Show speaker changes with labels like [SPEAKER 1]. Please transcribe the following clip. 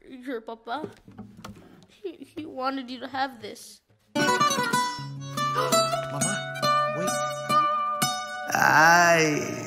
[SPEAKER 1] your papa. He wanted you to have this.
[SPEAKER 2] Mama, wait. Ay,